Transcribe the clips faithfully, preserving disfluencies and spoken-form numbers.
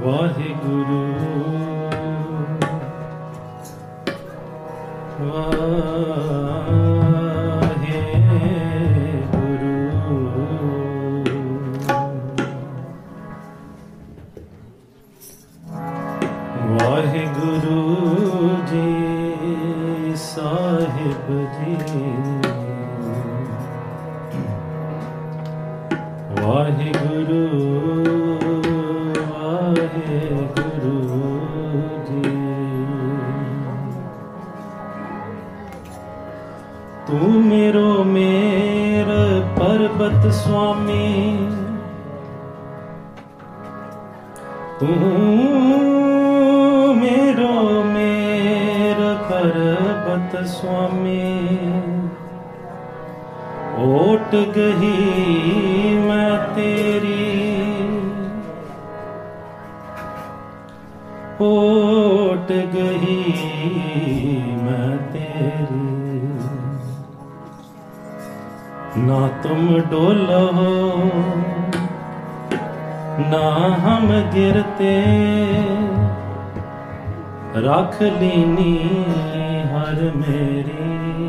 वाहिगुरु वाहिगुरु जी साहिब जी वाहिगुरु वाहिगुरु जी। तू मेरो मेर पर्वत स्वामी, तू मेरो मेर पर्वत स्वामी। ओट गही मैं तेरी, ओट गही मैं तेरी। ना तुम डोलो ना हम गिरते, रख लीनी हर मेरी,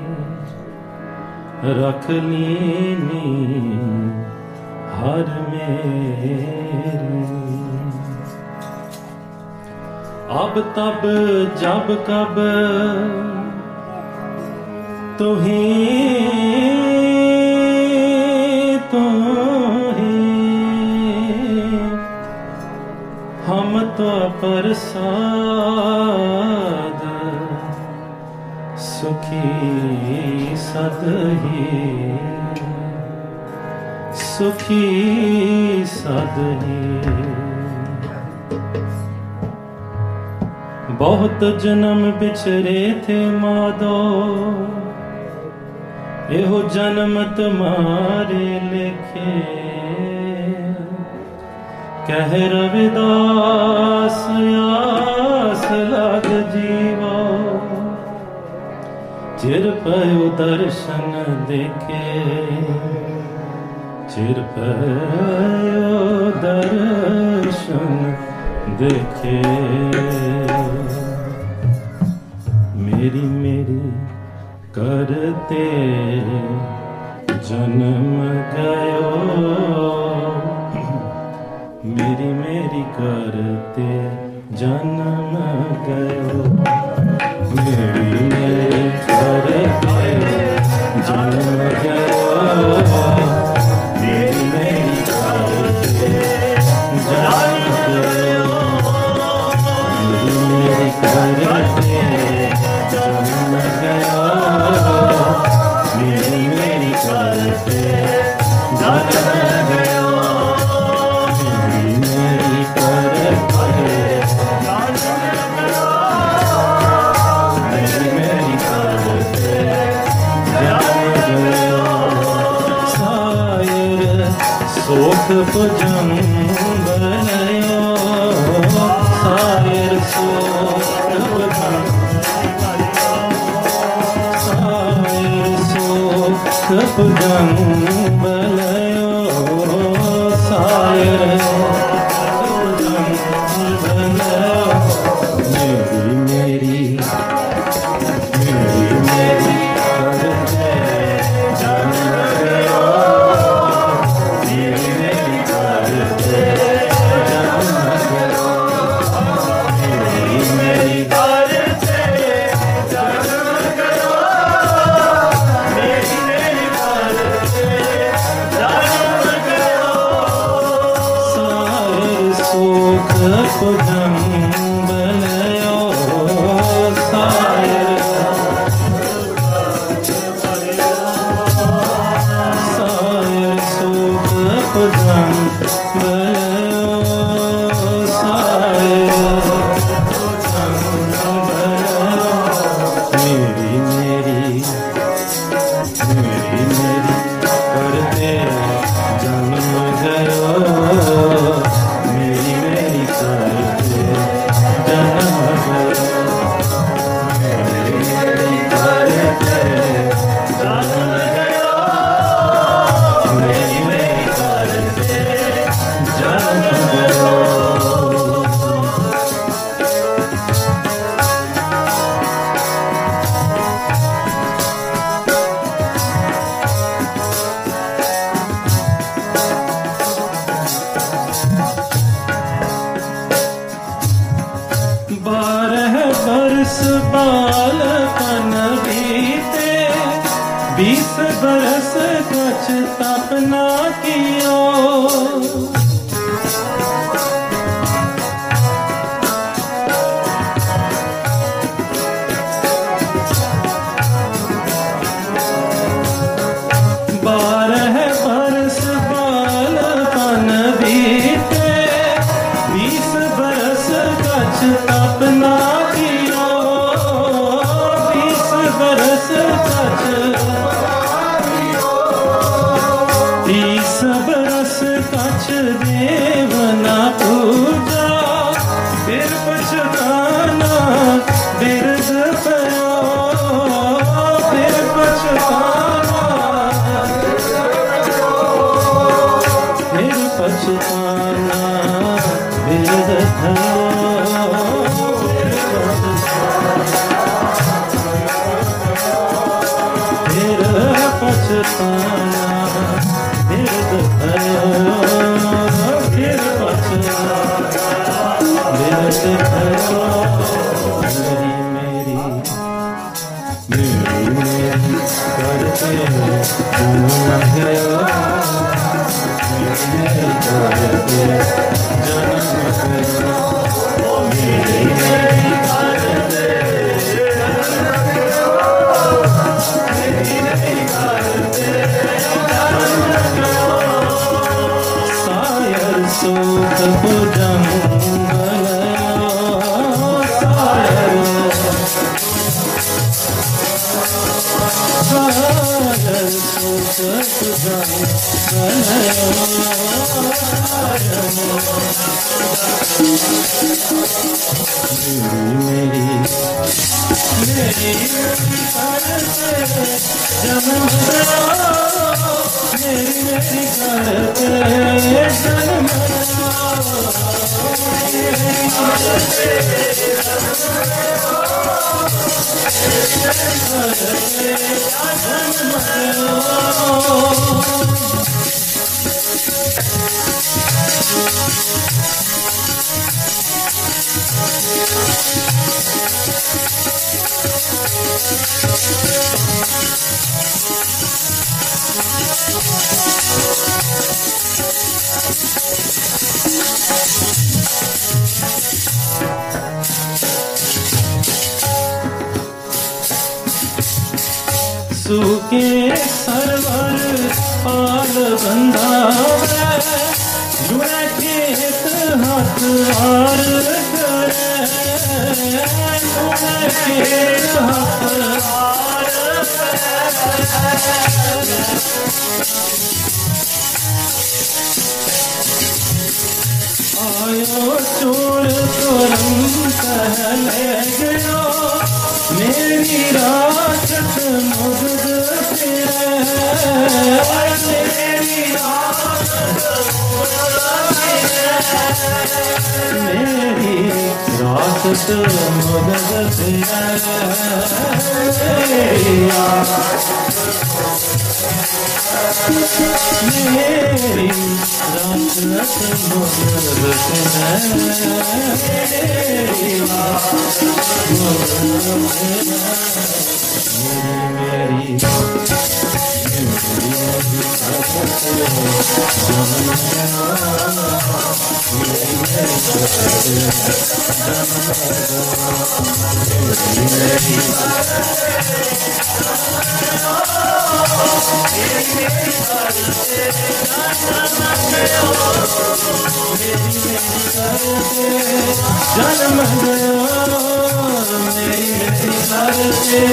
रख लीनी हर मेरी। अब तब जब कब तुही तुही, हम तो प्रसाद सुखी सदही, सुखी सदही। बहुत जन्म बिछरे थे माधो, एहो जन्म तुम्हारे लिखे। कह रविदास आस लग जीवो, चिर पयो दर्शन देखे, चिर पयो दर्शन देखे। मेरी मेरी करते जन्म गयो, मेरी मेरी करते जन्म गयो। मेरी मेरी करते जन्म गयो, मेरी मेरी करते जन्म गयो। मेरी मेरी करते जन्म गयो, मेरी मेरी करते जन्म गयो। मेरी मेरी करते जन्म गयो, मेरी मेरी करते जन्म गयो। सायर सोख भुजंग लयो, सायर सोख भुजंग, सायर सोख भुजंग लयो, सायर भुजंग लयो। मेरी मेरी मेरी मेरी करते जन्म गयो, मेरी मेरी करते जन्म गयो। मेरी मेरी करते जन्म गयो, मेरी मेरी करते जन्म गयो। सायर सुख भुजंग लयो, सायर सायर सुख भुजंग लयो, सायर भुजंग लयो। मेरी मेरी मेरी मेरी करते जन्म गयो, मेरी मेरी करते बालपन बीते, बीस बरस कछ तप ना कियो। बारह बरस बालपन बीते, बीस बरस कछ तप ना कियो। बीस बरस कछ तीस बरस कछ देव ना पूजा, फिर पछताना बिरद पयो। फिर पछताना फिर पछताना बिरद भयो। फिर पछताना बिरद भयो। फिर पछताना बिरद भयो। मेरी मेरी मेरी करते जन्म गयो। मेरी करते जन्म गयो। मेरी मेरी करते मेरी मेरी करते जन्म गयो। सायर सुख भुजंग गयो। सायर सायर सुख भुजंग गयो। मेरी मेरी करते जन्म गयो। मेरी मेरी करते जन्म गयो। मेरी करते जन्म गयो। सूखे सरवर पाल बंधावे, जुड़े खेत हाथ हार करे। जुड़े खेत हाथ हार करे। आयो चोर चोरम कहले गयो। मेरी राजत मुग्ध फिरे। मेरी राजत मुग्ध फिरे। मेरी राजत मुग्ध फिरे। मेरी मेरी राजत मुग्ध फिरे। मेरी मेरी जन्म गयो। मेरी मेरी करते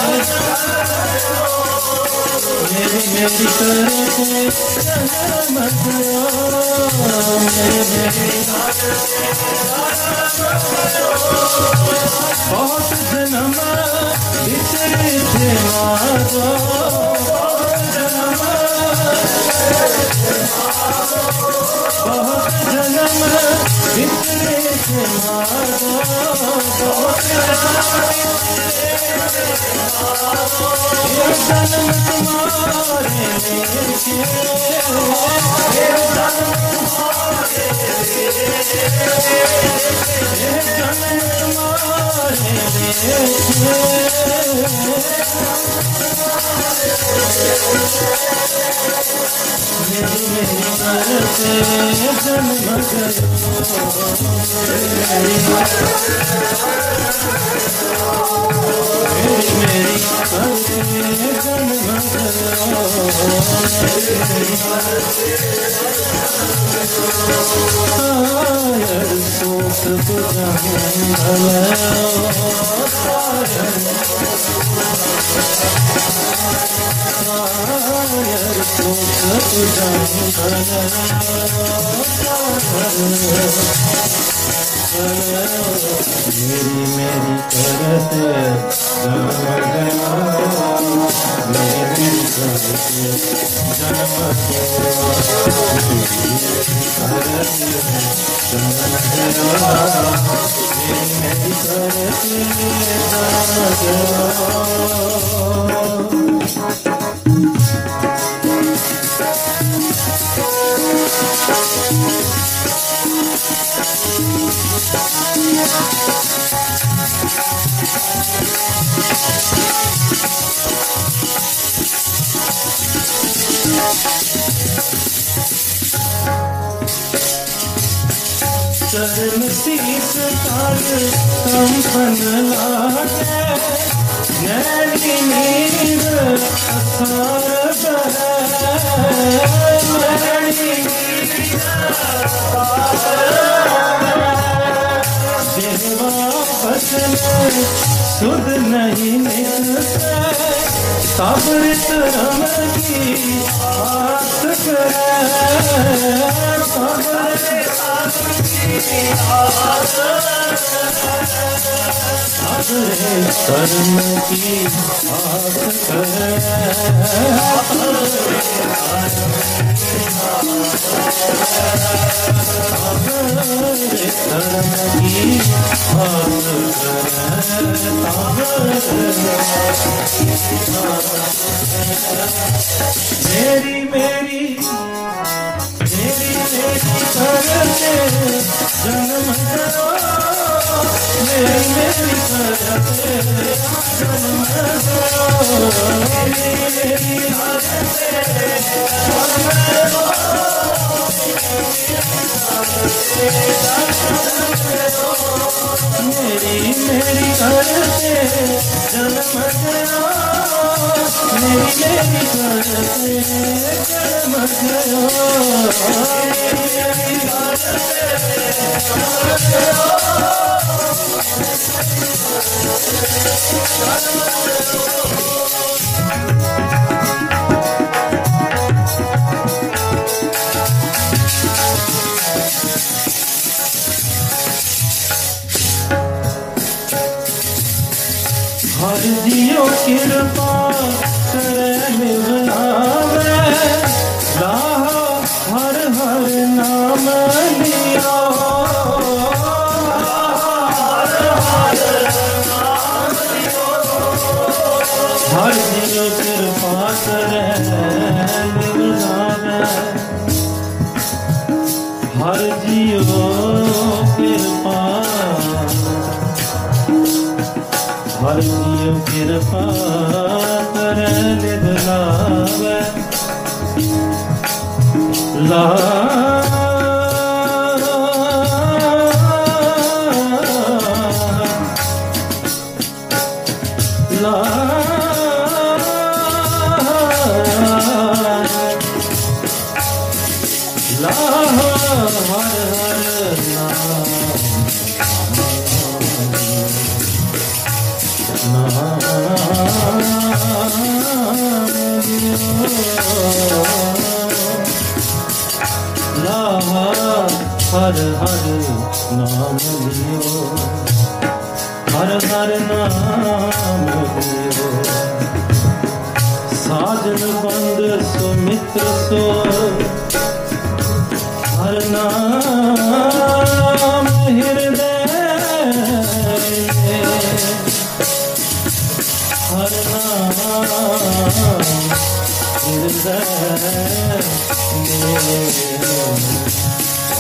मेरी मेरी करते जन्म गयो। मेरी मेरी बहुत जन्म बिछड़े थे माधो। बहुत जन्म बहुत जन्म बिछड़े थे माधो। बहुत जन्म तुम्हारे लेके। जन्म तुम्हारे लेके। जन्म तुम्हारे लेके। मेरी मेरी करते जन्म गया, मेरी मेरी करते जन्म गया, करते जन्म गया, मेरी मेरी करते चरण शीस काल कंपन लागे, नैनी नीर असार बहे, नैनी नीर देवा बचन सुध नहीं निकलते, तब रम की आस करे, तब कर्म की आस करे, कर्म की आस करे, मेरी मेरी मेरी मेरी करते जन्म गया, मेरी मेरी करते जन्म गया, मेरी मेरी करते मेरी मेरी करते जन्म गया, मेरी मेरी करते जन्म गया, मेरी हर जियो कृपा करे मिलावे, लाहा हर हर नाम लिया, हर जियो कृपा करे मिलावे, हर जियो कृपा, हर जियो कृपा करे लिबलावे, ला ला ला हर हर हर हर नाम लियो, हर हर नाम लियो, साजन बंद सुमित्र सो, हर नाम हृदय, हर नाम हृदय में, और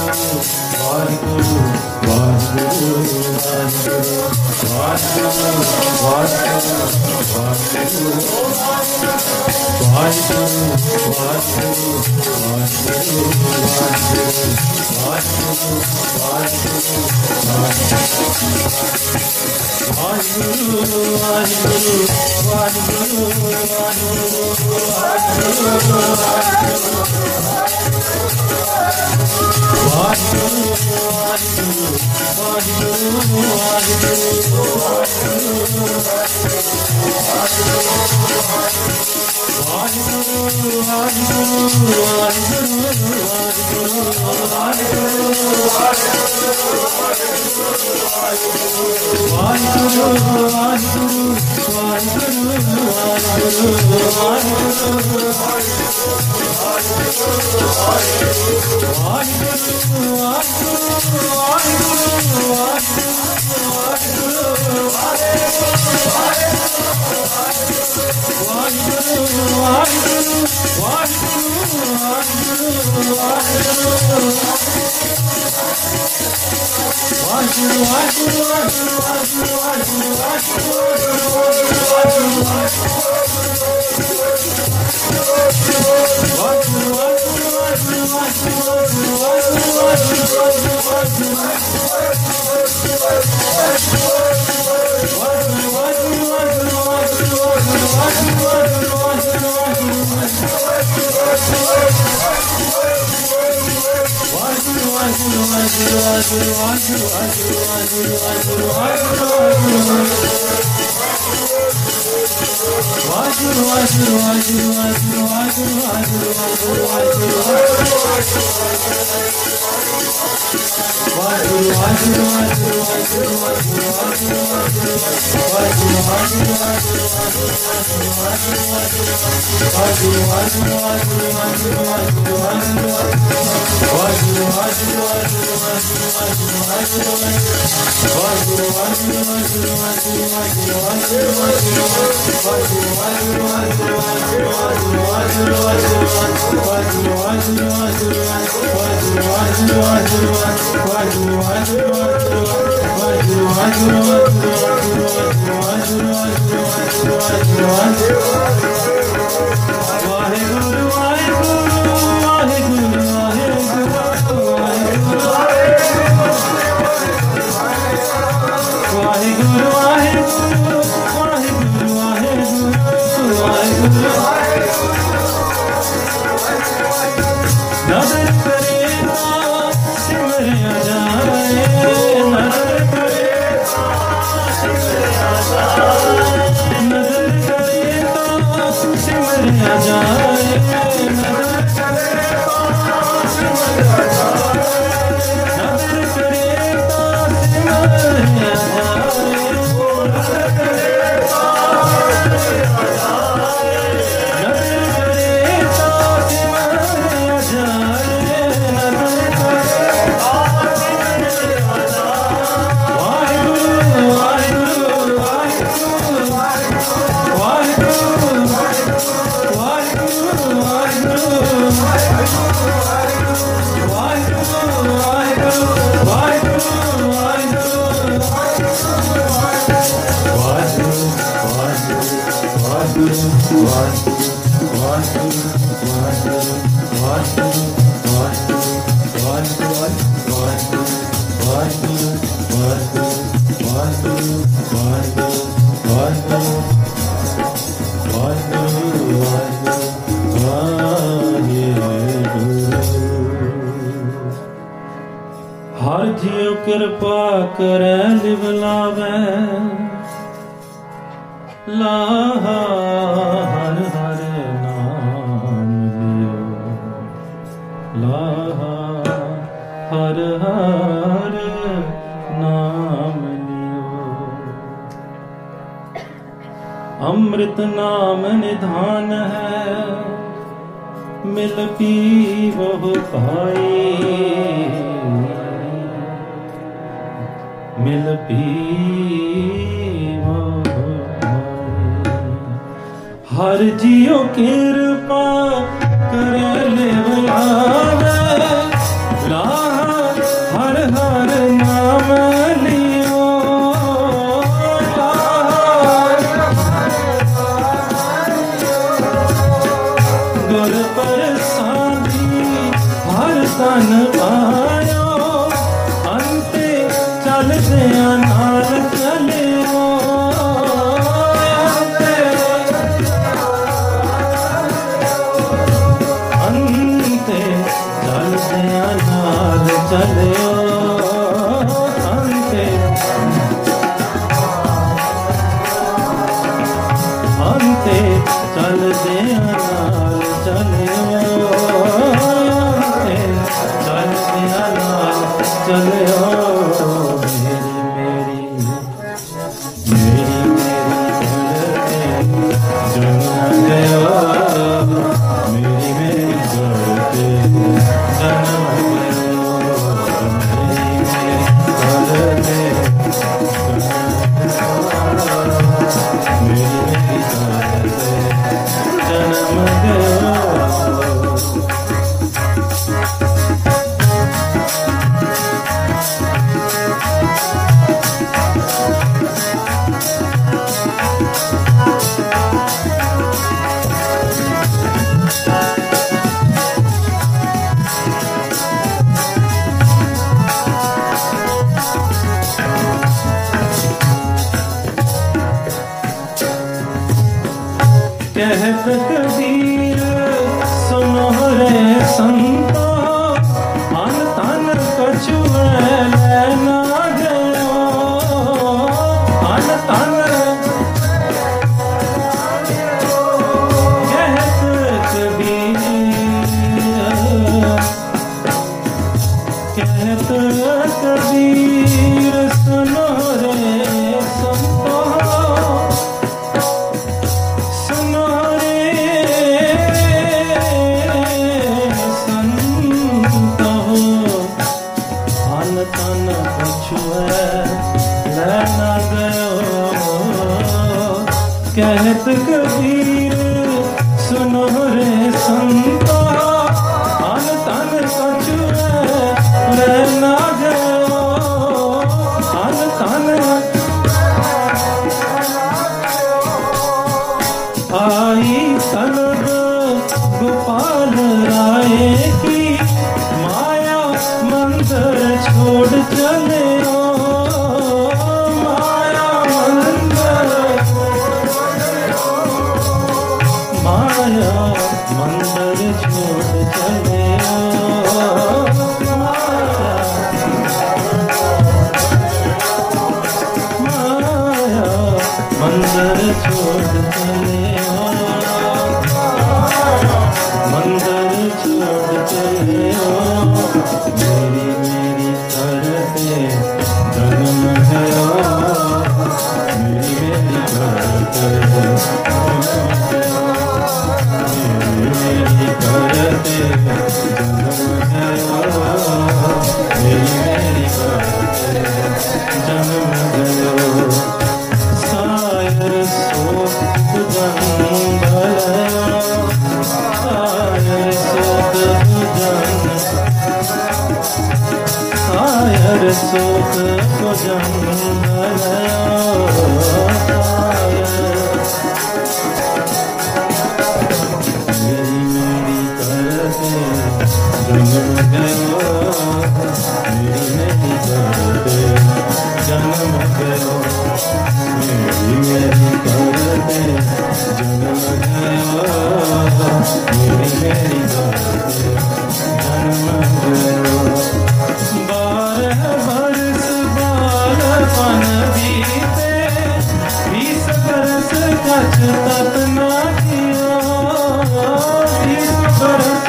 अमृत नाम निधान है, मिल पीवो भाई, मिल पीवो भाई। हर जियो कृपा कर ले बुलावे, हर हर नाम लियो गुर प्रसादी हर तन आयो अंते चल दिया नाल चलियो अंते चल दिया नाल चलियो अंते अंते चल दिया नाल चलियो अंते चल दिया नाल चलियो मेरी मेरी मेरी मेरी जन्म गयो मेरी मेरी करते जन्म गयो मेरी मेरी करते मेरी मेरी करते जन्म गयो कहत कबीर सुनो रे संतो अन तन कछुए लेना गयो अन तन कहत कबीर कहत कबीर सुनो रे संतो कहत कबीर सुनो रे संतो अन तन कछुए लेना गयो अन तन आई तलब गोपाल राय की माया मंदिर छोड़ चले माया मंदिर माया मंदिर छोड़ चले माया माया मंदिर छोड़ चले मंदिर छोड़ चले मेरी मेरी करते जन्म गयो मेरी मेरी करते मेरी करते जन्म गयो मेरी मेरी करते जन्म गयो सायर सोत जंगल सायर सोत जंगल सायर सोत जंगल मेरी मेरी करते जन्म गयो मेरी मेरी करते जन्म गयो मेरी मेरी करते जन्म गयो मेरी मेरी करते जन्म गयो बारह बरस बालपन बीते बीस बरस कछ तप न कियो बीस बरस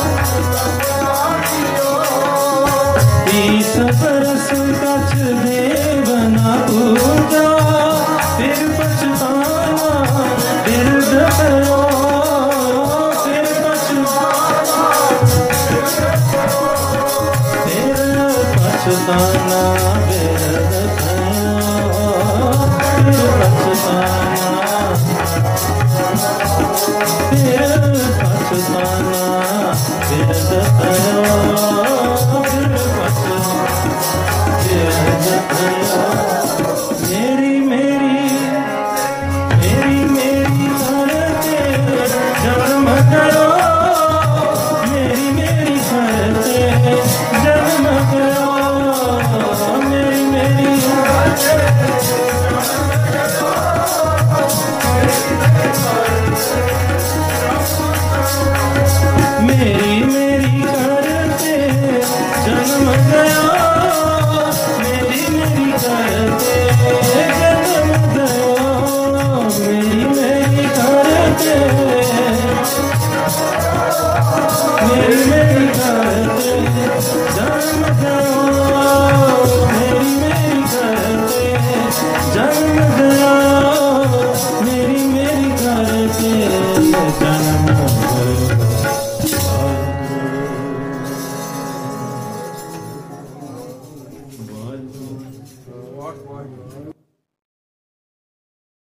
बीस बरस कछ देव न पूजा फिर पछताना बिरद करो फिर पछताना फिर पछताना बिरद करो फिर पछताना फिर पछताना बिरद करो फिर पछताना बहुत बहुत